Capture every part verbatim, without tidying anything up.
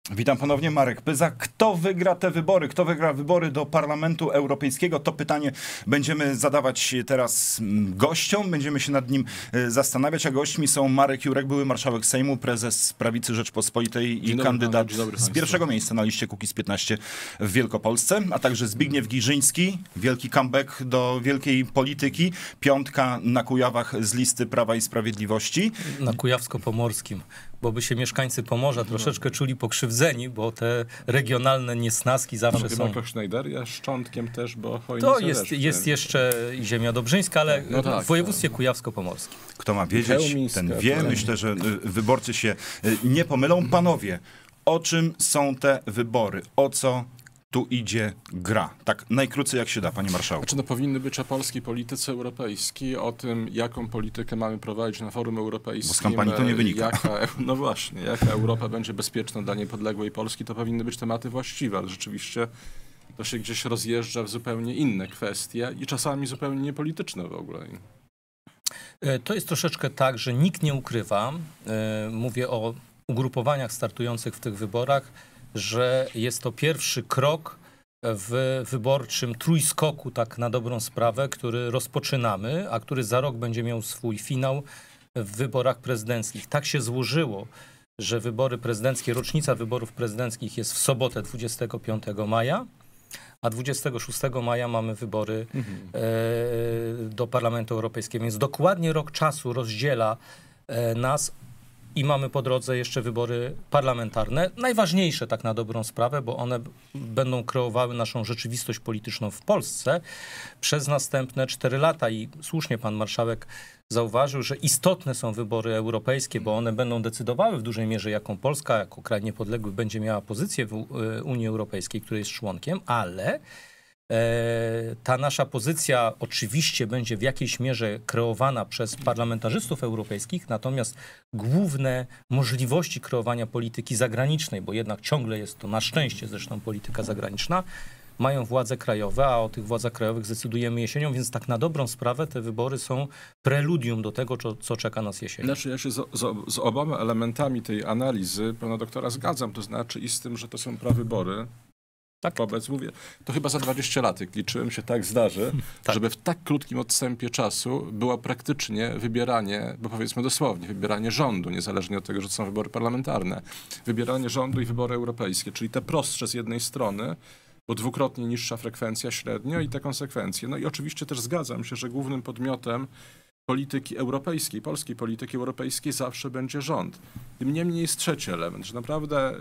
Witam ponownie, Marek Pyza. Kto wygra te wybory? Kto wygra wybory do Parlamentu Europejskiego? To pytanie będziemy zadawać teraz gościom. Będziemy się nad nim zastanawiać, a gośćmi są Marek Jurek, były marszałek Sejmu, prezes Prawicy Rzeczpospolitej i Dzień kandydat dobry, z pierwszego miejsca na liście Kukiz piętnaście w Wielkopolsce, a także Zbigniew Girzyński, wielki comeback do wielkiej polityki, piątka na Kujawach z listy Prawa i Sprawiedliwości. Na kujawsko-pomorskim, bo by się mieszkańcy Pomorza troszeczkę czuli pokrzywdzeni, bo te regionalne niesnaski zawsze są... Chyba Schneider jest szczątkiem też, bo To jest, jest jeszcze ziemia dobrzyńska, ale no tak, w województwie tak. kujawsko-pomorskim. Kto ma wiedzieć, ten wie. Myślę, że wyborcy się nie pomylą. Panowie, o czym są te wybory? O co tu idzie gra? Tak najkrócej jak się da, panie marszałku. Znaczy, no, powinny być o polskiej polityce europejskiej, o tym, jaką politykę mamy prowadzić na forum europejskim. Bo z kampanii to nie wynika. Jaka, no właśnie, jaka Europa będzie bezpieczna dla niepodległej Polski, to powinny być tematy właściwe, ale rzeczywiście to się gdzieś rozjeżdża w zupełnie inne kwestie i czasami zupełnie niepolityczne w ogóle. To jest troszeczkę tak, że nikt nie ukrywa, mówię o ugrupowaniach startujących w tych wyborach, że jest to pierwszy krok w wyborczym trójskoku, tak na dobrą sprawę, który rozpoczynamy, a który za rok będzie miał swój finał w wyborach prezydenckich. Tak się złożyło, że wybory prezydenckie, rocznica wyborów prezydenckich jest w sobotę dwudziestego piątego maja, a dwudziestego szóstego maja mamy wybory mhm. e, do Parlamentu Europejskiego. Więc dokładnie rok czasu rozdziela e, nas i mamy po drodze jeszcze wybory parlamentarne. Najważniejsze tak na dobrą sprawę, bo one będą kreowały naszą rzeczywistość polityczną w Polsce przez następne cztery lata. I słusznie pan marszałek zauważył, że istotne są wybory europejskie, bo one będą decydowały w dużej mierze, jaką Polska jako kraj niepodległy będzie miała pozycję w Unii Europejskiej, której jest członkiem, ale ta nasza pozycja oczywiście będzie w jakiejś mierze kreowana przez parlamentarzystów europejskich, natomiast główne możliwości kreowania polityki zagranicznej, bo jednak ciągle jest to na szczęście zresztą polityka zagraniczna, mają władze krajowe, a o tych władzach krajowych zdecydujemy jesienią, więc tak na dobrą sprawę te wybory są preludium do tego, co, co czeka nas jesienią. Znaczy ja się z, z, z oboma elementami tej analizy pana doktora zgadzam, to znaczy i z tym, że to są prawybory. Tak. Wobec, mówię, to chyba za dwadzieścia lat, jak liczyłem, się tak zdarzy, tak. żeby w tak krótkim odstępie czasu było praktycznie wybieranie, bo powiedzmy dosłownie, wybieranie rządu, niezależnie od tego, że to są wybory parlamentarne, wybieranie rządu i wybory europejskie, czyli te prostsze z jednej strony, bo dwukrotnie niższa frekwencja średnio i te konsekwencje. No i oczywiście też zgadzam się, że głównym podmiotem polityki europejskiej, polskiej polityki europejskiej zawsze będzie rząd. Tym niemniej jest trzeci element, że naprawdę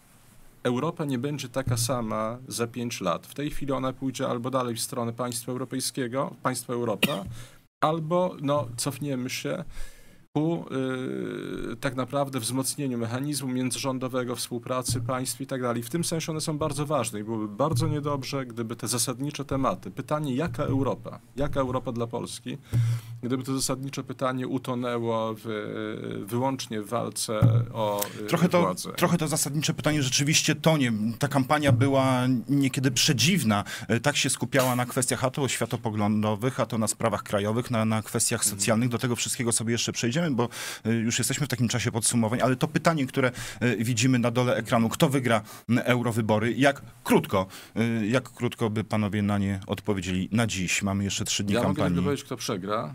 Europa nie będzie taka sama za pięć lat. W tej chwili ona pójdzie albo dalej w stronę państwa europejskiego, państwa Europa, albo no, cofniemy się ku yy, tak naprawdę wzmocnieniu mechanizmu międzyrządowego, współpracy państw i tak dalej. W tym sensie one są bardzo ważne i byłoby bardzo niedobrze, gdyby te zasadnicze tematy, pytanie jaka Europa, jaka Europa dla Polski, gdyby to zasadnicze pytanie utonęło w, wyłącznie w walce o trochę to, władzę. Trochę to zasadnicze pytanie rzeczywiście tonie. Ta kampania była niekiedy przedziwna. Tak się skupiała na kwestiach a to światopoglądowych, a to na sprawach krajowych, na, na kwestiach socjalnych. Do tego wszystkiego sobie jeszcze przejdziemy, bo już jesteśmy w takim czasie podsumowań, ale to pytanie, które widzimy na dole ekranu, kto wygra eurowybory, jak krótko, jak krótko by panowie na nie odpowiedzieli na dziś? Mamy jeszcze trzy dni ja kampanii. Ja mogę powiedzieć, kto przegra.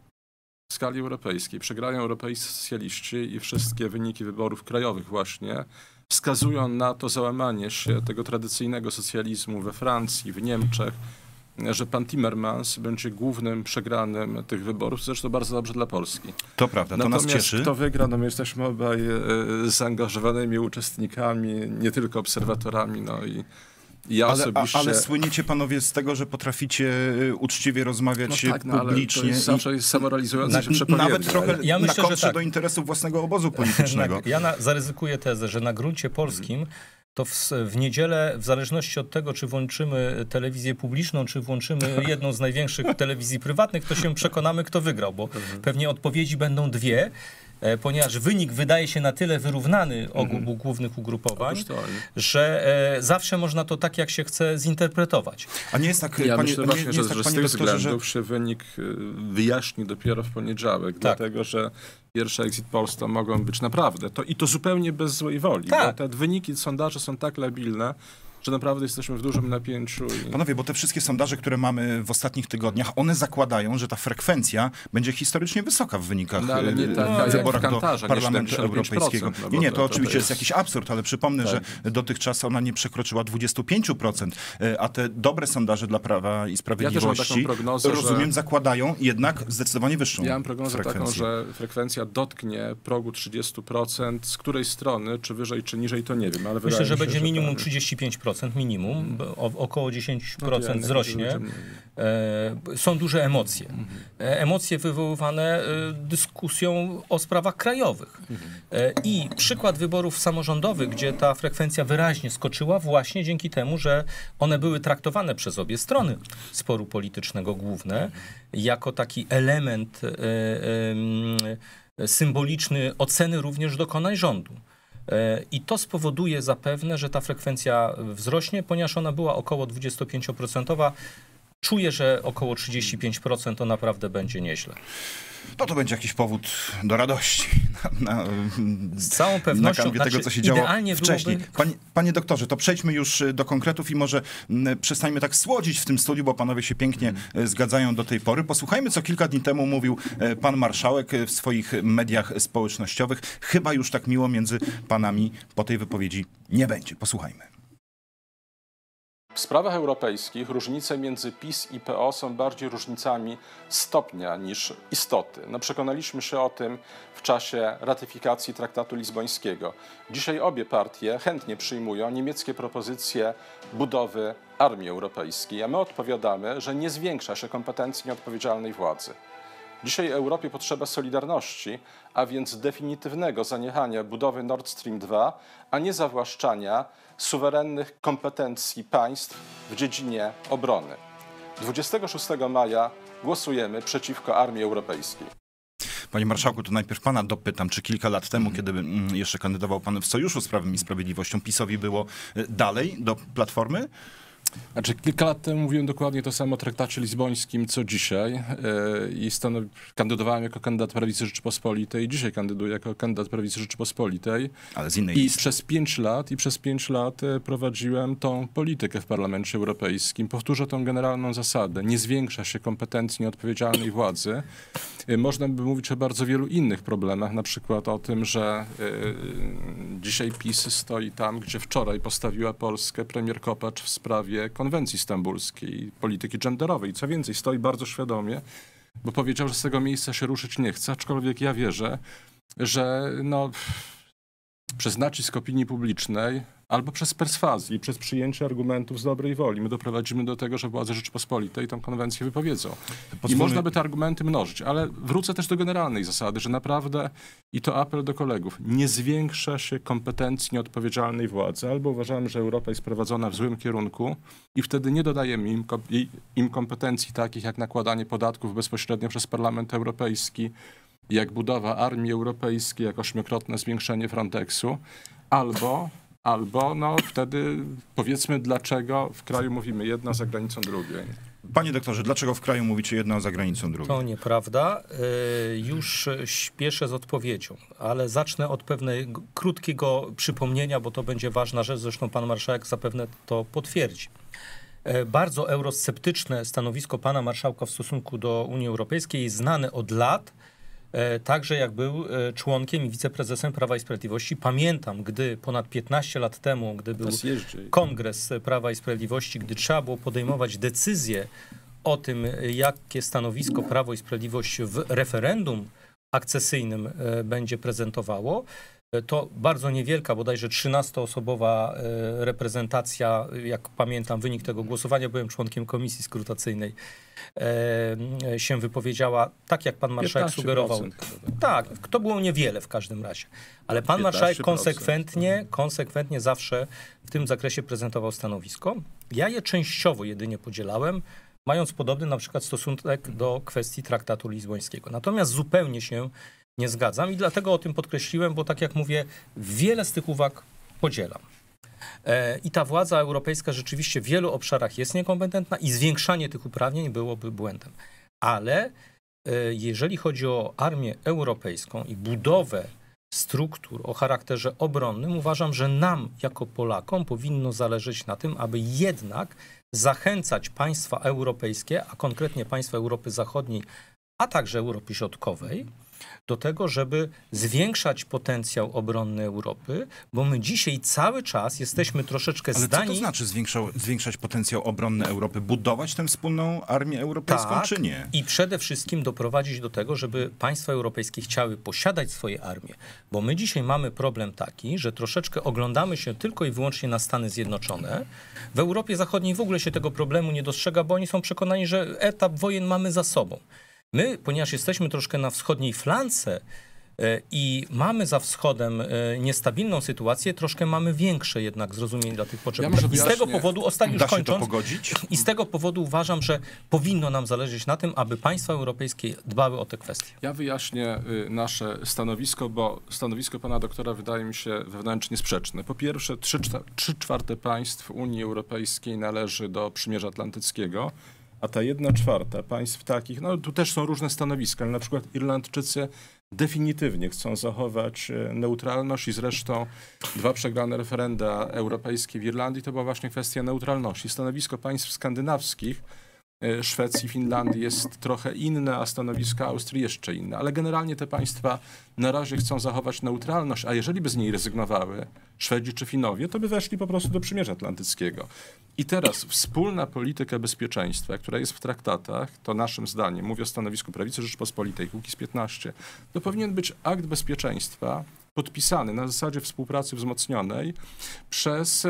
W skali europejskiej. Przegrają europejscy socjaliści i wszystkie wyniki wyborów krajowych właśnie wskazują na to załamanie się tego tradycyjnego socjalizmu we Francji, w Niemczech, że pan Timmermans będzie głównym przegranym tych wyborów, zresztą bardzo dobrze dla Polski. To prawda, to Natomiast nas cieszy. Kto wygra, no my jesteśmy obaj e, zaangażowanymi uczestnikami, nie tylko obserwatorami, no i ja ale, osobiście... ale słyniecie panowie z tego, że potraficie uczciwie rozmawiać no tak, no, publicznie. Ale to jest zawsze jest samorealizujące się przepowiednie. Nawet trochę ja na myślę, kontrze tak. do interesów własnego obozu politycznego. Ja na, zaryzykuję tezę, że na gruncie polskim to w, w niedzielę, w zależności od tego, czy włączymy telewizję publiczną, czy włączymy jedną z największych telewizji prywatnych, to się przekonamy, kto wygrał, bo pewnie odpowiedzi będą dwie. ponieważ wynik wydaje się na tyle wyrównany obu mm. głównych ugrupowań, że e, zawsze można to tak, jak się chce, zinterpretować. A nie jest tak, ja panie, myślę nie, właśnie, nie że, jest tak, że z panie tych doktorze, względów że... się wynik wyjaśni dopiero w poniedziałek, tak. dlatego że pierwsze Exit Polls to mogą być naprawdę, to, i to zupełnie bez złej woli, tak. bo te wyniki sondaży są tak labilne, że naprawdę jesteśmy w dużym napięciu. I... Panowie, bo te wszystkie sondaże, które mamy w ostatnich tygodniach, one zakładają, że ta frekwencja będzie historycznie wysoka w wynikach no, ale nie taka, w wyborach jak w Kantarze, do Parlamentu Europejskiego. No nie, nie, to, to, oczywiście to jest jakiś absurd, ale przypomnę, tak. że dotychczas ona nie przekroczyła dwadzieścia pięć procent, a te dobre sondaże dla Prawa i Sprawiedliwości, ja prognozę, rozumiem, że... zakładają jednak zdecydowanie wyższą Ja mam prognozę frekwencję. taką, że frekwencja dotknie progu trzydzieści procent, z której strony, czy wyżej, czy niżej, to nie wiem, ale myślę, że się, będzie że minimum tak. trzydzieści pięć procent, minimum. O, około dziesięć procent no ja wzrośnie. E, są duże emocje. E, emocje wywoływane e, dyskusją o sprawach krajowych. E, I przykład wyborów samorządowych, gdzie ta frekwencja wyraźnie skoczyła właśnie dzięki temu, że one były traktowane przez obie strony sporu politycznego główne jako taki element e, e, symboliczny oceny również dokonań rządu. I to spowoduje zapewne, że ta frekwencja wzrośnie, ponieważ ona była około dwadzieścia pięć procent. Czuję, że około trzydzieści pięć procent to naprawdę będzie nieźle. To to będzie jakiś powód do radości. Na, na, Z całą pewnością. Na kanwie znaczy, tego, co się działo wcześniej. Byłoby... Panie, panie doktorze, to przejdźmy już do konkretów i może m, przestańmy tak słodzić w tym studiu, bo panowie się pięknie hmm. zgadzają do tej pory. Posłuchajmy, co kilka dni temu mówił pan marszałek w swoich mediach społecznościowych. Chyba już tak miło między panami po tej wypowiedzi nie będzie. Posłuchajmy. W sprawach europejskich różnice między PiS i P O są bardziej różnicami stopnia niż istoty. No, przekonaliśmy się o tym w czasie ratyfikacji traktatu lizbońskiego. Dzisiaj obie partie chętnie przyjmują niemieckie propozycje budowy armii europejskiej, a my odpowiadamy, że nie zwiększa się kompetencji nieodpowiedzialnej władzy. Dzisiaj Europie potrzeba solidarności, a więc definitywnego zaniechania budowy Nord Stream dwa, a nie zawłaszczania suwerennych kompetencji państw w dziedzinie obrony. dwudziestego szóstego maja głosujemy przeciwko armii europejskiej. Panie marszałku, to najpierw pana dopytam, czy kilka lat temu, kiedy jeszcze kandydował pan w Sojuszu z Prawem i Sprawiedliwością, PiS-owi było dalej do Platformy? Znaczy, kilka lat temu mówiłem dokładnie to samo o traktacie lizbońskim, co dzisiaj yy, i stanow... kandydowałem jako kandydat Prawicy Rzeczypospolitej i dzisiaj kandyduję jako kandydat Prawicy Rzeczypospolitej. Ale z innej I listy. przez pięć lat, i przez pięć lat prowadziłem tą politykę w Parlamencie Europejskim. Powtórzę tą generalną zasadę. Nie zwiększa się kompetencji nieodpowiedzialnej władzy. Yy, można by mówić o bardzo wielu innych problemach, na przykład o tym, że yy, dzisiaj PiS stoi tam, gdzie wczoraj postawiła Polskę premier Kopacz w sprawie konwencji stambulskiej, polityki genderowej. Co więcej, stoi bardzo świadomie, bo powiedział, że z tego miejsca się ruszyć nie chce, aczkolwiek ja wierzę, że no, przez nacisk opinii publicznej albo przez perswazję i przez przyjęcie argumentów z dobrej woli my doprowadzimy do tego, że władze Rzeczypospolitej tę konwencję wypowiedzą. Pozwolę... I można by te argumenty mnożyć, ale wrócę też do generalnej zasady, że naprawdę, i to apel do kolegów, nie zwiększa się kompetencji nieodpowiedzialnej władzy, albo uważamy, że Europa jest prowadzona w złym kierunku i wtedy nie dodajemy im, im kompetencji takich jak nakładanie podatków bezpośrednio przez Parlament Europejski, jak budowa armii europejskiej, jak ośmiokrotne zwiększenie Frontexu, albo Albo no wtedy powiedzmy, dlaczego w kraju mówimy jedno, za granicą drugie. Panie doktorze, dlaczego w kraju mówicie jedno, a za granicą drugie? To nieprawda. Już śpieszę z odpowiedzią, ale zacznę od pewnego krótkiego przypomnienia, bo to będzie ważna rzecz, zresztą pan marszałek zapewne to potwierdzi. Bardzo eurosceptyczne stanowisko pana marszałka w stosunku do Unii Europejskiej jest znane od lat, także jak był członkiem i wiceprezesem Prawa i Sprawiedliwości. Pamiętam, gdy ponad piętnaście lat temu, gdy był Kongres Prawa i Sprawiedliwości, gdy trzeba było podejmować decyzję o tym, jakie stanowisko Prawo i Sprawiedliwość w referendum akcesyjnym będzie prezentowało, to bardzo niewielka, bodajże trzynastoosobowa reprezentacja, jak pamiętam wynik tego głosowania, byłem członkiem komisji skrutacyjnej, się wypowiedziała tak, jak pan marszałek sugerował. Tak, to było niewiele w każdym razie. Ale pan marszałek konsekwentnie, konsekwentnie zawsze w tym zakresie prezentował stanowisko. Ja je częściowo jedynie podzielałem, mając podobny na przykład stosunek do kwestii traktatu lizbońskiego. Natomiast zupełnie się nie zgadzam i dlatego o tym podkreśliłem, bo tak jak mówię, wiele z tych uwag podzielam. I ta władza europejska rzeczywiście w wielu obszarach jest niekompetentna i zwiększanie tych uprawnień byłoby błędem. Ale jeżeli chodzi o armię europejską i budowę struktur o charakterze obronnym, uważam, że nam jako Polakom powinno zależeć na tym, aby jednak zachęcać państwa europejskie, a konkretnie państwa Europy Zachodniej, a także Europy Środkowej, do tego, żeby zwiększać potencjał obronny Europy, bo my dzisiaj cały czas jesteśmy troszeczkę Ale zdani... co to znaczy zwiększał, zwiększać potencjał obronny Europy? Budować tę wspólną armię europejską, tak, czy nie? I przede wszystkim doprowadzić do tego, żeby państwa europejskie chciały posiadać swoje armie. Bo my dzisiaj mamy problem taki, że troszeczkę oglądamy się tylko i wyłącznie na Stany Zjednoczone. W Europie Zachodniej w ogóle się tego problemu nie dostrzega, bo oni są przekonani, że etap wojen mamy za sobą. My, ponieważ jesteśmy troszkę na wschodniej flance i mamy za wschodem niestabilną sytuację, troszkę mamy większe jednak zrozumienie dla tych potrzeb. Ja I z tego powodu, ostatnio już da się kończąc, to pogodzić? i z tego powodu uważam, że powinno nam zależeć na tym, aby państwa europejskie dbały o te kwestie. Ja wyjaśnię nasze stanowisko, bo stanowisko pana doktora wydaje mi się wewnętrznie sprzeczne. Po pierwsze, trzy czwarte państw Unii Europejskiej należy do Przymierza Atlantyckiego, a ta jedna czwarta państw takich, no tu też są różne stanowiska, ale na przykład Irlandczycy definitywnie chcą zachować neutralność i zresztą dwa przegrane referenda europejskie w Irlandii to była właśnie kwestia neutralności. Stanowisko państw skandynawskich, Szwecji, Finlandii jest trochę inne, a stanowisko Austrii jeszcze inne. Ale generalnie te państwa na razie chcą zachować neutralność, a jeżeli by z niej rezygnowały Szwedzi czy Finowie, to by weszli po prostu do Przymierza Atlantyckiego. I teraz wspólna polityka bezpieczeństwa, która jest w traktatach, to naszym zdaniem, mówię o stanowisku Prawicy Rzeczypospolitej, Kukiz piętnaście, to powinien być akt bezpieczeństwa podpisany na zasadzie współpracy wzmocnionej przez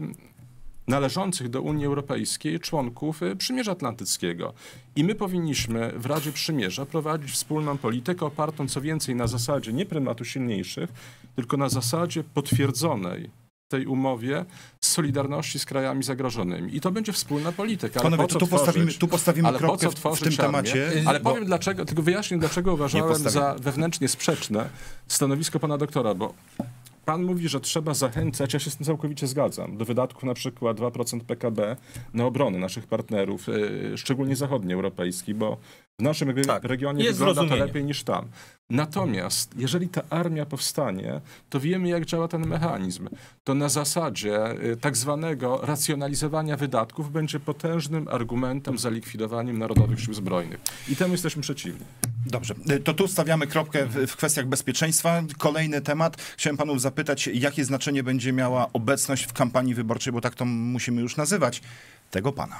należących do Unii Europejskiej członków Przymierza Atlantyckiego. I my powinniśmy w Radzie Przymierza prowadzić wspólną politykę opartą co więcej na zasadzie nie prymatu silniejszych, tylko na zasadzie potwierdzonej w tej umowie solidarności z krajami zagrożonymi. I to będzie wspólna polityka. Ale Panowie, po co tu, tworzyć, postawimy, tu postawimy ale kropkę po co w, w tym armię? temacie. Ale bo... powiem dlaczego, tylko wyjaśnię, dlaczego uważałem za wewnętrznie sprzeczne stanowisko pana doktora, bo pan mówi, że trzeba zachęcać, ja się z tym całkowicie zgadzam, do wydatków na przykład dwa procent P K B na obronę naszych partnerów, yy, szczególnie zachodnioeuropejskich, bo w naszym tak, regionie wygląda to lepiej niż tam. Natomiast jeżeli ta armia powstanie, to wiemy, jak działa ten mechanizm. To na zasadzie yy, tak zwanego racjonalizowania wydatków będzie potężnym argumentem za likwidowaniem Narodowych Sił Zbrojnych. I temu jesteśmy przeciwni. Dobrze, to tu stawiamy kropkę w, w kwestiach bezpieczeństwa. Kolejny temat. Chciałem panów zapytać, jakie znaczenie będzie miała obecność w kampanii wyborczej, bo tak to musimy już nazywać, tego pana.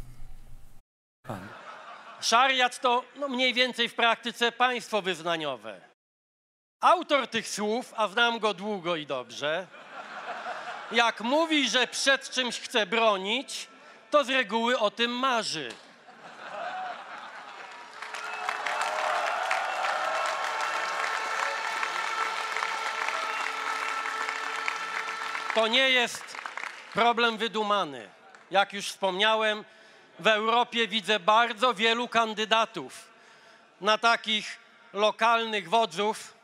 Pan. Szariat to no, mniej więcej w praktyce państwo wyznaniowe. Autor tych słów, a znam go długo i dobrze, jak mówi, że przed czymś chce bronić, to z reguły o tym marzy. To nie jest problem wydumany. Jak już wspomniałem, w Europie widzę bardzo wielu kandydatów na takich lokalnych wodzów.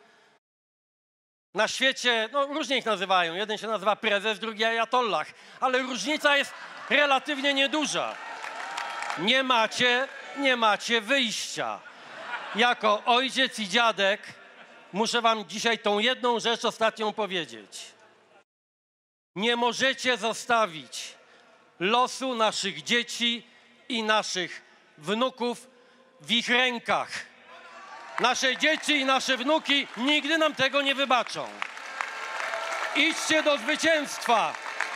Na świecie, no różnie ich nazywają. Jeden się nazywa prezes, drugi ajatollah. Ale różnica jest relatywnie nieduża. Nie macie, nie macie wyjścia. Jako ojciec i dziadek muszę wam dzisiaj tą jedną rzecz ostatnią powiedzieć. Nie możecie zostawić losu naszych dzieci i naszych wnuków w ich rękach. Nasze dzieci i nasze wnuki nigdy nam tego nie wybaczą. Idźcie do zwycięstwa.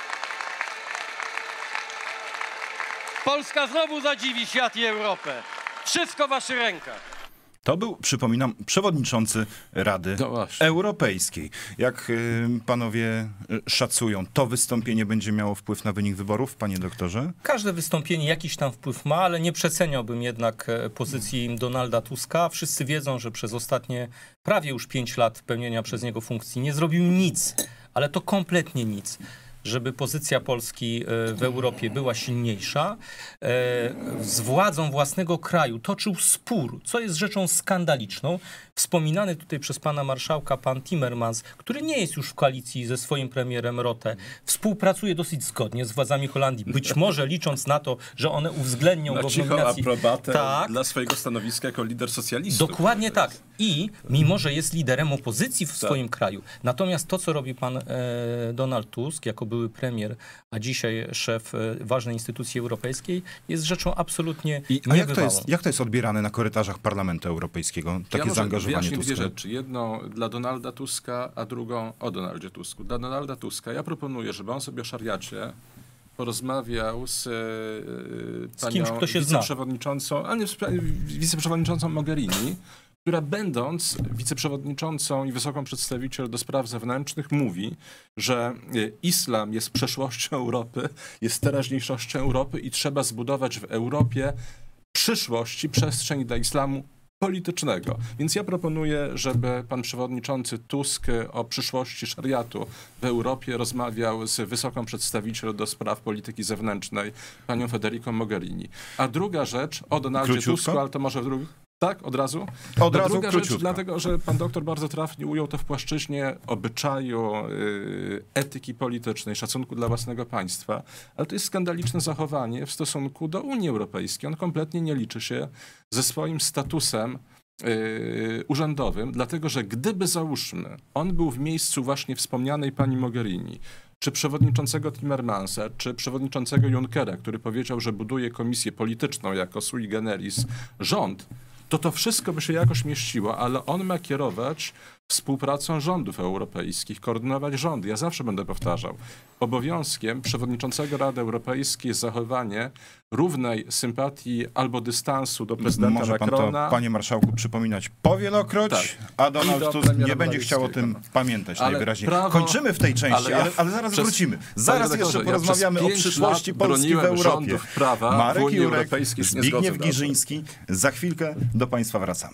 Polska znowu zadziwi świat i Europę. Wszystko w waszych rękach. To był, przypominam, przewodniczący Rady no Europejskiej. Jak y, panowie szacują, to wystąpienie będzie miało wpływ na wynik wyborów, panie doktorze? Każde wystąpienie jakiś tam wpływ ma, ale nie przeceniałbym jednak pozycji Donalda Tuska. Wszyscy wiedzą, że przez ostatnie prawie już pięć lat pełnienia przez niego funkcji nie zrobił nic, ale to kompletnie nic. żeby pozycja Polski w Europie była silniejsza. Z władzą własnego kraju toczył spór, co jest rzeczą skandaliczną. Wspominany tutaj przez pana marszałka pan Timmermans, który nie jest już w koalicji ze swoim premierem Rutte, współpracuje dosyć zgodnie z władzami Holandii, być może licząc na to, że one uwzględnią na go w cicho nominacji. aprobatę Tak. dla swojego stanowiska jako lider socjalistów. Dokładnie tak. I mimo, że jest liderem opozycji w tak. swoim kraju. Natomiast to, co robi pan e, Donald Tusk, jako były premier, a dzisiaj szef e, ważnej instytucji europejskiej, jest rzeczą absolutnie I, niebywałą. A jak to, jest, jak to jest odbierane na korytarzach Parlamentu Europejskiego? Takie ja zaangażowanie Tuska? Dwie rzeczy. Jedno dla Donalda Tuska, a drugą o Donaldzie Tusku. Dla Donalda Tuska ja proponuję, żeby on sobie o szariacie porozmawiał z, z panią kimś, kto się wiceprzewodniczącą, ale nie, wiceprzewodniczącą Mogherini, która będąc wiceprzewodniczącą i wysoką przedstawiciel do spraw zewnętrznych mówi, że islam jest przeszłością Europy, jest teraźniejszością Europy i trzeba zbudować w Europie przyszłości przestrzeń dla islamu politycznego. Więc ja proponuję, żeby pan przewodniczący Tusk o przyszłości szariatu w Europie rozmawiał z wysoką przedstawiciel do spraw polityki zewnętrznej, panią Federico Mogherini. A druga rzecz o Donaldzie Króciutko? Tusku, ale to może w drugim... Tak, od razu? Od A razu druga króciutko. rzecz, dlatego że pan doktor bardzo trafnie ujął to w płaszczyźnie obyczaju, yy, etyki politycznej, szacunku dla własnego państwa, ale to jest skandaliczne zachowanie w stosunku do Unii Europejskiej. On kompletnie nie liczy się ze swoim statusem yy, urzędowym, dlatego że gdyby, załóżmy, on był w miejscu właśnie wspomnianej pani Mogherini, czy przewodniczącego Timmermansa, czy przewodniczącego Junckera, który powiedział, że buduje komisję polityczną jako sui generis rząd, to to wszystko by się jakoś mieściło, ale on ma kierować współpracą rządów europejskich, koordynować rządy. Ja zawsze będę powtarzał, obowiązkiem przewodniczącego Rady Europejskiej jest zachowanie równej sympatii albo dystansu do prezydenta Może pan Macrona. to, panie marszałku, przypominać powielokroć, Tak. a Donald do Tusk nie premiera będzie chciał o tym Morawieckiego. pamiętać Ale najwyraźniej. prawo- Kończymy w tej części, ale ale, ja ale zaraz przez- wrócimy. Panie Zaraz redaktorze, jeszcze ja porozmawiamy przez o pięć przyszłości lat Polski w broniłem Europie. rządów prawa w Marek Unii Jurek, Europejskiej, się nie zgodzę Zbigniew na to. Giżyński. Za chwilkę do państwa wracamy.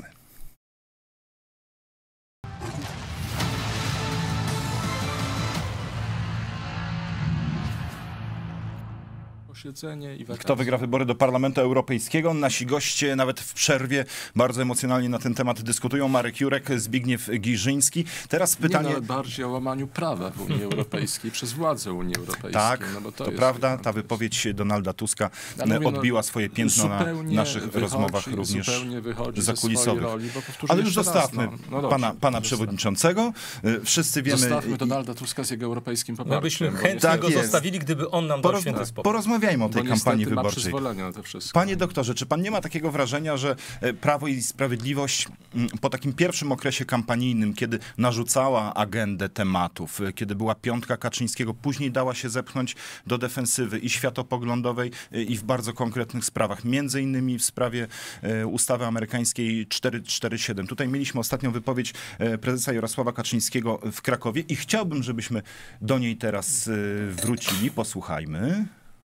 Posiedzenie i wakacje. Kto wygra wybory do Parlamentu Europejskiego? Nasi goście nawet w przerwie bardzo emocjonalnie na ten temat dyskutują. Marek Jurek, Zbigniew Giżyński. Teraz pytanie... Nie, no, ale bardziej o łamaniu prawa w Unii Europejskiej przez władze Unii Europejskiej. Tak, no bo to to jest prawda. jednak- Ta wypowiedź Donalda Tuska Ja mówię, no, odbiła swoje piętno na zupełnie naszych wychodzi, rozmowach również zupełnie wychodzi ze swojej zakulisowych. roli, bo powtórzę Ale już jeszcze raz, zostawmy no. No dobrze, pana, pana zostawmy. przewodniczącego. Y, Wszyscy wiemy... Zostawmy Donalda Tuska z jego europejskim poparciem. My byśmy bo chętnie niestety- go jest. zostawili, gdyby on nam dał Poroz... święty spokój. Porozmawiajmy o tej bo kampanii niestety ma wyborczej. przyzwolenie na to wszystko. Panie doktorze, czy pan nie ma takiego wrażenia, że e, Prawo i Sprawiedliwość m, po takim pierwszym okresie kampanijnym, kiedy narzucała agendę tematów, e, kiedy była piątka Kaczyńskiego, później dała się zepchnąć do defensywy i światopoglądowej, e, i w bardzo konkretnych sprawach, między innymi w sprawie e, ustawy amerykańskiej cztery cztery siedem. Tutaj mieliśmy ostatnią wypowiedź e, prezesa Jarosława Kaczyńskiego w Krakowie i chciałbym, żebyśmy do niej teraz e, wrócili. Posłuchajmy.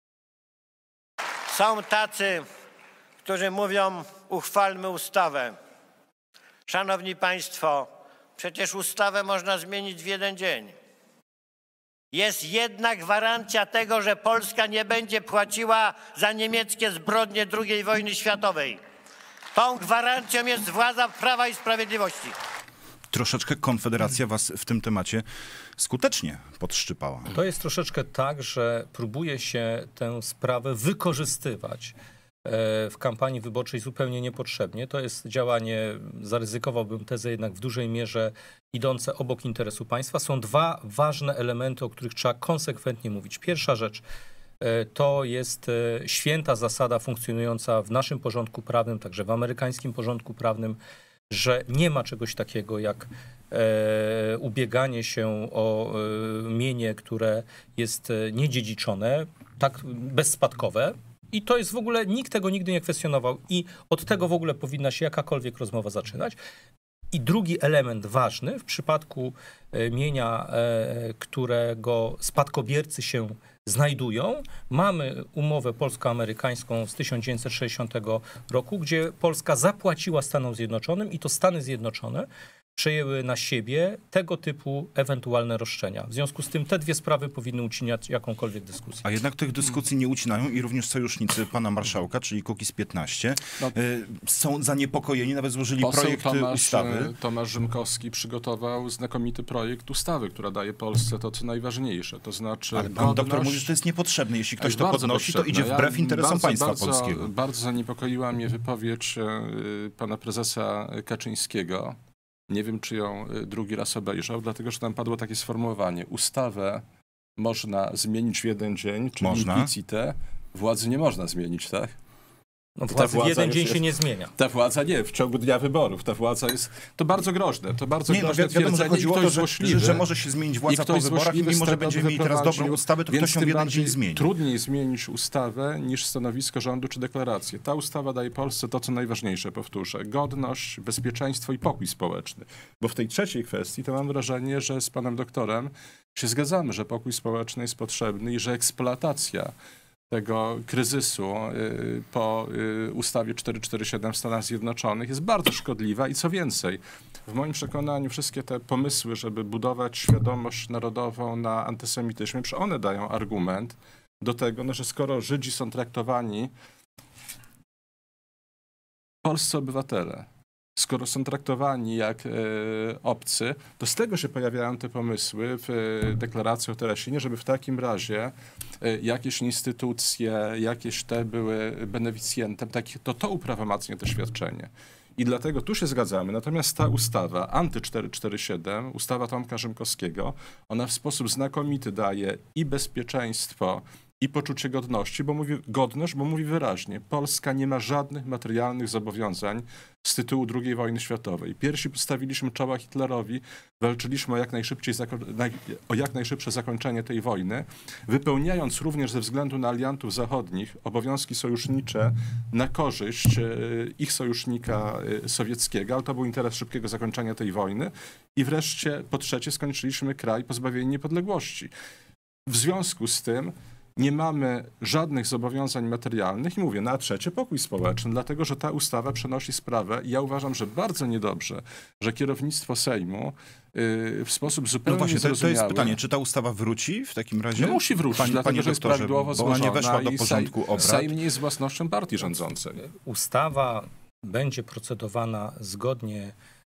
Są tacy, którzy mówią, uchwalmy ustawę. Szanowni Państwo, przecież ustawę można zmienić w jeden dzień. Jest jedna gwarancja tego, że Polska nie będzie płaciła za niemieckie zbrodnie drugiej wojny światowej. Tą gwarancją jest władza Prawa i Sprawiedliwości. Troszeczkę Konfederacja was w tym temacie skutecznie podszczypała. To jest troszeczkę tak, że próbuje się tę sprawę wykorzystywać w kampanii wyborczej zupełnie niepotrzebnie. To jest działanie, zaryzykowałbym tezę, jednak w dużej mierze idące obok interesu państwa. Są dwa ważne elementy, o których trzeba konsekwentnie mówić. Pierwsza rzecz to jest święta zasada funkcjonująca w naszym porządku prawnym, także w amerykańskim porządku prawnym, że nie ma czegoś takiego jak e, ubieganie się o e, mienie, które jest niedziedziczone, tak bezspadkowe. I to jest w ogóle, nikt tego nigdy nie kwestionował i od tego w ogóle powinna się jakakolwiek rozmowa zaczynać. I drugi element ważny w przypadku mienia, e, którego spadkobiercy się znajdują. Mamy umowę polsko-amerykańską z tysiąc dziewięćset sześćdziesiątego roku, gdzie Polska zapłaciła Stanom Zjednoczonym i to Stany Zjednoczone przejęły na siebie tego typu ewentualne roszczenia. W związku z tym te dwie sprawy powinny ucinać jakąkolwiek dyskusję. A jednak tych dyskusji nie ucinają i również sojusznicy pana marszałka, czyli Kukiz piętnaście, no, są zaniepokojeni, nawet złożyli projekt Tomasz, ustawy. Tomasz Rzymkowski przygotował znakomity projekt ustawy, która daje Polsce to, co najważniejsze, to znaczy Ale pan godność... doktor mówi, że to jest niepotrzebne. Jeśli ktoś to bardzo podnosi, potrzebne. to idzie wbrew ja interesom bardzo, państwa bardzo, polskiego. Bardzo zaniepokoiła mnie wypowiedź pana prezesa Kaczyńskiego. Nie wiem, czy ją drugi raz obejrzał, dlatego że tam padło takie sformułowanie. Ustawę można zmienić w jeden dzień, czyli Można. implicite. Władzy nie można zmienić, tak? No, władzy w jeden dzień jest, się nie zmienia. Ta władza nie, w ciągu dnia wyborów. Ta władza jest... To bardzo groźne. To bardzo nie, groźne no, wiadomo, że chodziło o to, że, że, że może się zmienić władza po wyborach i mimo, że będziemy mieli teraz dobrą ustawę, to ktoś ją w jeden dzień zmieni. Trudniej zmienić ustawę niż stanowisko rządu czy deklarację. Ta ustawa daje Polsce to, co najważniejsze, powtórzę. Godność, bezpieczeństwo i pokój społeczny. Bo w tej trzeciej kwestii to mam wrażenie, że z panem doktorem się zgadzamy, że pokój społeczny jest potrzebny i że eksploatacja tego kryzysu y, po y, ustawie czterysta czterdzieści siedem w Stanach Zjednoczonych jest bardzo szkodliwa i co więcej, w moim przekonaniu wszystkie te pomysły, żeby budować świadomość narodową na antysemityzmie, że one dają argument do tego, no, że skoro Żydzi są traktowani, polscy obywatele, skoro są traktowani jak e, obcy, to z tego się pojawiają te pomysły w e, deklaracji o Teresinie, żeby w takim razie e, jakieś instytucje, jakieś te były beneficjentem, tak, to to uprawomacnia to świadczenie. I dlatego tu się zgadzamy. Natomiast ta ustawa, anty czterysta czterdzieści siedem, ustawa Tomka Rzymkowskiego, ona w sposób znakomity daje i bezpieczeństwo, i poczucie godności, bo mówi godność, bo mówi wyraźnie, Polska nie ma żadnych materialnych zobowiązań z tytułu drugiej wojny światowej. Pierwsi postawiliśmy czoła Hitlerowi, walczyliśmy o jak, najszybciej o jak najszybsze zakończenie tej wojny, wypełniając również ze względu na aliantów zachodnich obowiązki sojusznicze na korzyść ich sojusznika sowieckiego, ale to był interes szybkiego zakończenia tej wojny. I wreszcie, po trzecie, skończyliśmy kraj pozbawieni niepodległości. W związku z tym nie mamy żadnych zobowiązań materialnych i mówię, na trzecie pokój społeczny, dlatego że ta ustawa przenosi sprawę i ja uważam, że bardzo niedobrze, że kierownictwo Sejmu yy, w sposób zupełnie no właśnie, niezrozumiały... To jest pytanie, czy ta ustawa wróci w takim razie? No musi wrócić, Panie, dlatego panie że jest doktorze, prawidłowo bo ona złożona nie weszła do i porządku Sejm, obrad. Sejm nie jest własnością partii rządzącej. Ustawa będzie procedowana zgodnie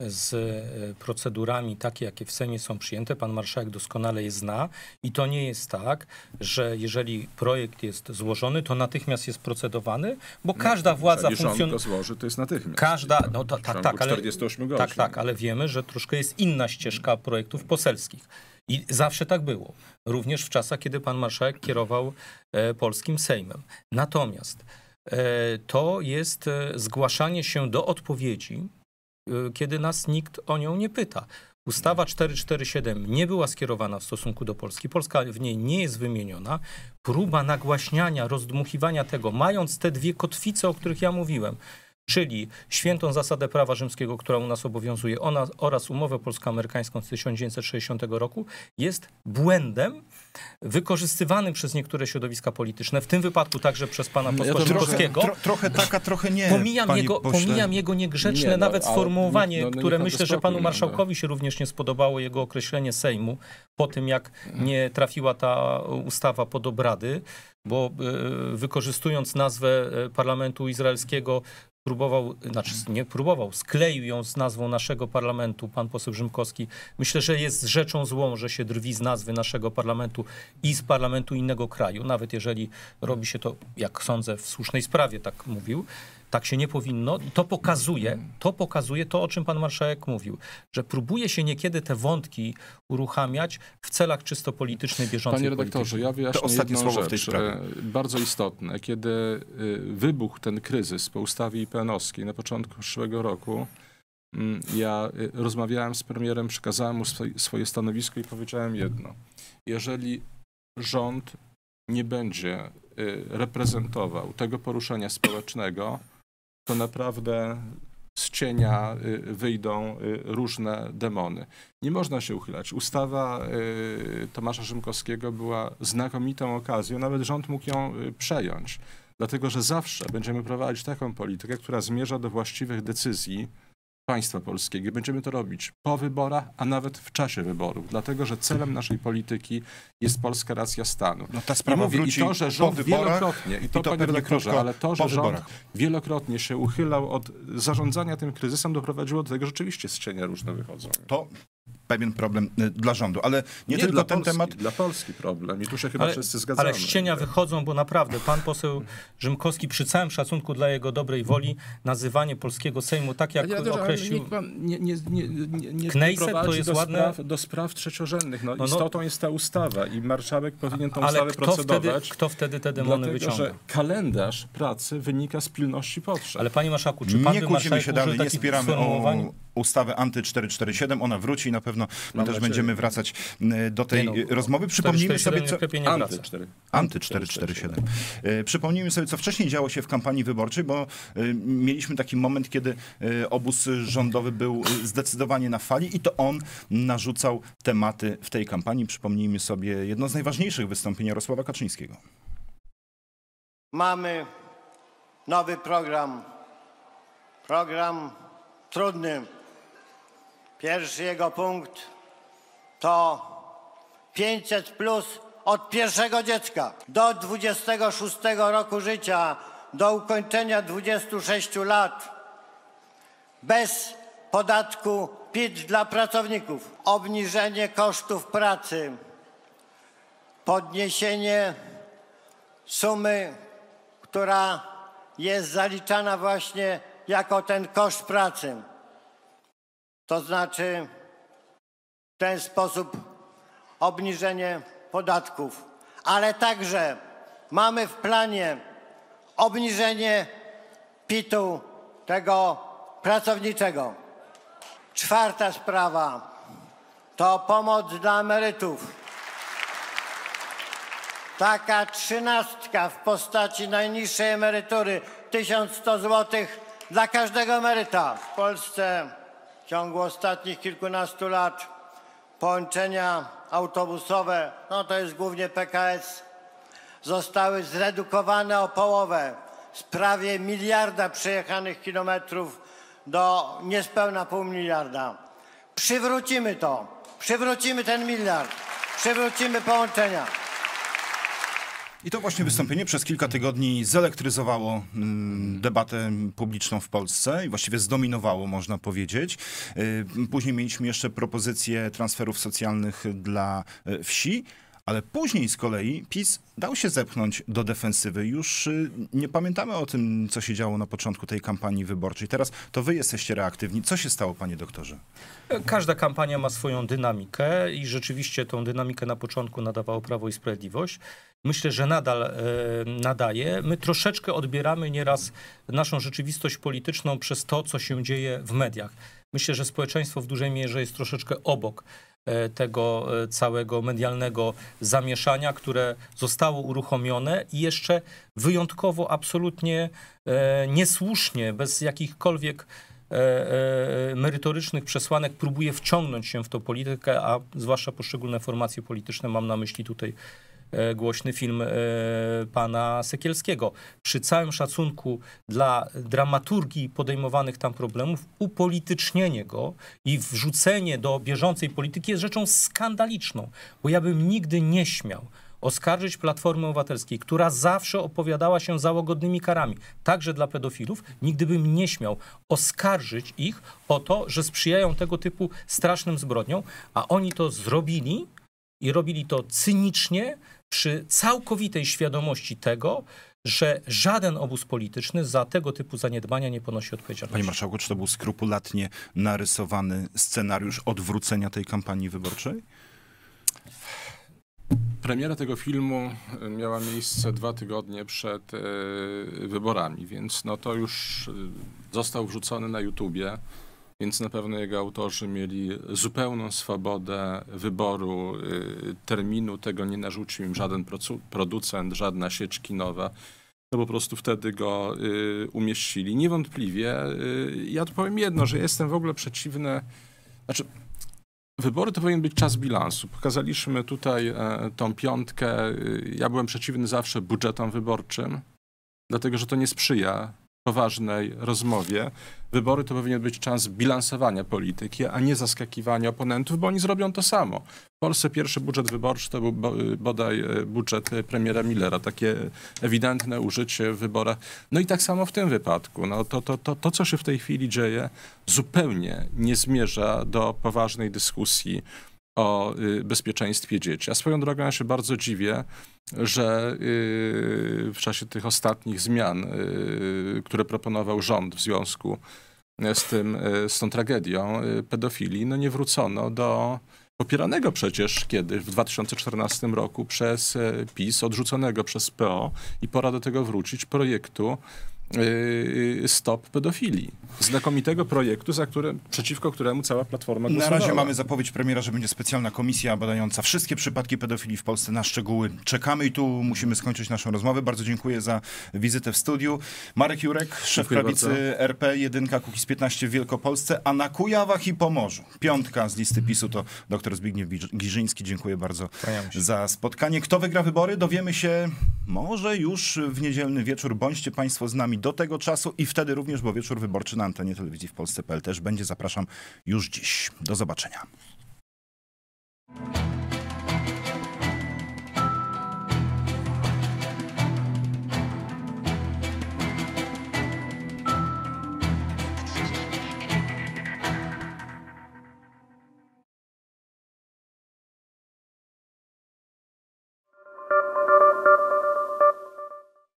z procedurami takie, jakie w Sejmie są przyjęte. Pan marszałek doskonale je zna i to nie jest tak, że jeżeli projekt jest złożony, to natychmiast jest procedowany, bo każda no, władza funkcjonuje. funkcjonuje... złoży, to jest natychmiast. Każda, no to, tak, tak, ale, czterdziestu ośmiu godzin. tak, tak, ale wiemy, że troszkę jest inna ścieżka projektów poselskich. I zawsze tak było. Również w czasach, kiedy pan marszałek kierował e, polskim Sejmem. Natomiast e, to jest e, zgłaszanie się do odpowiedzi, kiedy nas nikt o nią nie pyta. Ustawa czterysta czterdzieści siedem nie była skierowana w stosunku do Polski. Polska w niej nie jest wymieniona. Próba nagłaśniania, rozdmuchiwania tego, mając te dwie kotwice, o których ja mówiłem, czyli świętą zasadę prawa rzymskiego, która u nas obowiązuje, ona, oraz umowę polsko-amerykańską z tysiąc dziewięćset sześćdziesiątego roku, jest błędem wykorzystywanym przez niektóre środowiska polityczne, w tym wypadku także przez pana posła ja Rzymkowskiego. Trochę, tro, trochę tak, a trochę nie. Pomijam, jego, pomijam jego niegrzeczne nie, no, nawet sformułowanie, no, no, które no, myślę, że panu marszałkowi się również nie spodobało, jego określenie Sejmu, po tym jak nie trafiła ta ustawa pod obrady, bo y, wykorzystując nazwę parlamentu izraelskiego, próbował, znaczy nie próbował, skleił ją z nazwą naszego parlamentu, pan poseł Rzymkowski. Myślę, że jest rzeczą złą, że się drwi z nazwy naszego parlamentu i z parlamentu innego kraju, nawet jeżeli robi się to, jak sądzę, w słusznej sprawie, tak mówił. Tak się nie powinno. To pokazuje, to pokazuje to, o czym pan marszałek mówił, że próbuje się niekiedy te wątki uruchamiać w celach czysto politycznej, bieżącej Panie redaktorze, polityki. ja wyjaśnię to ostatnie jedną słowo rzecz, w tej sprawie. bardzo istotne. Kiedy wybuchł ten kryzys po ustawie I P N-owskiej na początku przyszłego roku, ja rozmawiałem z premierem, przekazałem mu swoje stanowisko i powiedziałem jedno. Jeżeli rząd nie będzie reprezentował tego poruszenia społecznego, to naprawdę z cienia wyjdą różne demony. Nie można się uchylać. Ustawa Tomasza Rzymkowskiego była znakomitą okazją, nawet rząd mógł ją przejąć, dlatego że zawsze będziemy prowadzić taką politykę, która zmierza do właściwych decyzji państwa polskiego. Będziemy to robić po wyborach, a nawet w czasie wyborów, dlatego że celem naszej polityki jest polska racja stanu. No ta sprawa I, mówię, wróci i to, że rząd po wyborach, wielokrotnie, i to, i to panie redaktorze, ale to, że rząd wyborach. wielokrotnie się uchylał od zarządzania tym kryzysem, doprowadziło do tego, że rzeczywiście z cienia różne wychodzą. To pewien problem y, dla rządu, ale nie, Nie tylko dla ten Polski, temat. Dla Polski problem i tu się chyba Ale, wszyscy zgadzamy. ale z cienia wychodzą, bo naprawdę pan poseł Rzymkowski, przy całym szacunku dla jego dobrej woli, nazywanie polskiego Sejmu tak jak Ja też, ale określił... nikt pan nie, nie, nie, nie, nie Knesset to prowadzi jest do, ładne- spraw, do spraw trzeciorzędnych. No, No, no. istotą jest ta ustawa i marszałek powinien tą Ale ustawę kto wtedy, procedować. kto wtedy te demony Dlatego, wyciąga? że kalendarz pracy wynika z pilności potrzeb. Ale panie marszałku, czy pan Nie by kłócimy marszałek się dalej, użył nie takich wspieramy sformułowań? o ustawę anty czterysta czterdzieści siedem, ona wróci i na pewno my Mam też nadzieję. będziemy wracać y, do tej Nie no, rozmowy. Przypomnijmy sobie, co... lepiej nie Anty wraca. cztery. Anty czterysta czterdzieści siedem. Y, Przypomnijmy sobie, co wcześniej działo się w kampanii wyborczej, bo y, mieliśmy taki moment, kiedy y, obóz rządowy był y, zdecydowanie na fali i to on narzucał tematy w tej kampanii. Przypomnijmy sobie jedno z najważniejszych wystąpień Jarosława Kaczyńskiego. Mamy nowy program. Program trudny. Pierwszy jego punkt to pięćset plus od pierwszego dziecka do dwudziestego szóstego roku życia, do ukończenia dwudziestu sześciu lat, bez podatku P I T dla pracowników, obniżenie kosztów pracy, podniesienie sumy, która jest zaliczana właśnie jako ten koszt pracy. To znaczy w ten sposób obniżenie podatków, ale także mamy w planie obniżenie P I T-u tego pracowniczego. Czwarta sprawa to pomoc dla emerytów. Taka trzynastka w postaci najniższej emerytury tysiąc sto złotych dla każdego emeryta. W Polsce w ciągu ostatnich kilkunastu lat połączenia autobusowe, no to jest głównie P K S, zostały zredukowane o połowę z prawie miliarda przejechanych kilometrów do niespełna pół miliarda. Przywrócimy to, przywrócimy ten miliard, przywrócimy połączenia. I to właśnie wystąpienie przez kilka tygodni zelektryzowało mm, debatę publiczną w Polsce i właściwie zdominowało, można powiedzieć. Y, Później mieliśmy jeszcze propozycje transferów socjalnych dla y, wsi, ale później z kolei PiS dał się zepchnąć do defensywy. Już y, nie pamiętamy o tym, co się działo na początku tej kampanii wyborczej. Teraz to wy jesteście reaktywni. Co się stało, panie doktorze? Każda kampania ma swoją dynamikę i rzeczywiście tą dynamikę na początku nadawało Prawo i Sprawiedliwość. Myślę, że nadal e, nadaje. My troszeczkę odbieramy nieraz naszą rzeczywistość polityczną przez to, co się dzieje w mediach. Myślę, że społeczeństwo w dużej mierze jest troszeczkę obok e, tego e, całego medialnego zamieszania, które zostało uruchomione i jeszcze wyjątkowo, absolutnie e, niesłusznie, bez jakichkolwiek e, e, merytorycznych przesłanek próbuje wciągnąć się w tą politykę, a zwłaszcza poszczególne formacje polityczne, mam na myśli tutaj głośny film e, pana Sekielskiego. Przy całym szacunku dla dramaturgii podejmowanych tam problemów, upolitycznienie go i wrzucenie do bieżącej polityki jest rzeczą skandaliczną, bo ja bym nigdy nie śmiał oskarżyć Platformy Obywatelskiej, która zawsze opowiadała się za łagodnymi karami, także dla pedofilów, nigdy bym nie śmiał oskarżyć ich o to, że sprzyjają tego typu strasznym zbrodniom, a oni to zrobili i robili to cynicznie, przy całkowitej świadomości tego, że żaden obóz polityczny za tego typu zaniedbania nie ponosi odpowiedzialności. Panie marszałku, czy to był skrupulatnie narysowany scenariusz odwrócenia tej kampanii wyborczej? Premiera tego filmu miała miejsce dwa tygodnie przed e, wyborami, więc no to już został wrzucony na YouTubie, więc na pewno jego autorzy mieli zupełną swobodę wyboru y, terminu. Tego nie narzucił im żaden producent, żadna sieć kinowa. No po prostu wtedy go y, umieścili. Niewątpliwie, y, ja tu powiem jedno, że jestem w ogóle przeciwny, znaczy wybory to powinien być czas bilansu. Pokazaliśmy tutaj e, tą piątkę. Ja byłem przeciwny zawsze budżetom wyborczym, dlatego że to nie sprzyja poważnej rozmowie. Wybory to powinien być czas bilansowania polityki, a nie zaskakiwania oponentów, bo oni zrobią to samo. W Polsce pierwszy budżet wyborczy to był bodaj budżet premiera Millera, takie ewidentne użycie w wyborach. No i tak samo w tym wypadku. No to, to, to, to, co się w tej chwili dzieje, zupełnie nie zmierza do poważnej dyskusji o y, bezpieczeństwie dzieci. A swoją drogą ja się bardzo dziwię, że y, w czasie tych ostatnich zmian, y, które proponował rząd w związku z, tym, y, z tą tragedią y, pedofilii, no nie wrócono do popieranego przecież kiedyś w dwa tysiące czternastym roku przez y, PiS, odrzuconego przez P O i pora do tego wrócić, projektu Stop Pedofilii. Znakomitego projektu, za które, przeciwko któremu cała Platforma głosowała. Na razie mamy zapowiedź premiera, że będzie specjalna komisja badająca wszystkie przypadki pedofilii w Polsce. Na szczegóły czekamy i tu musimy skończyć naszą rozmowę. Bardzo dziękuję za wizytę w studiu. Marek Jurek, szef Dziękuję prawicy bardzo. R P, jedynka Kukiz piętnaście w Wielkopolsce, a na Kujawach i Pomorzu piątka z listy PiSu to dr Zbigniew Giżyński. Dziękuję bardzo za spotkanie. Kto wygra wybory? Dowiemy się może już w niedzielny wieczór. Bądźcie państwo z nami do tego czasu i wtedy również, bo wieczór wyborczy na antenie telewizji w Polsce kropka p l też będzie. Zapraszam już dziś. Do zobaczenia.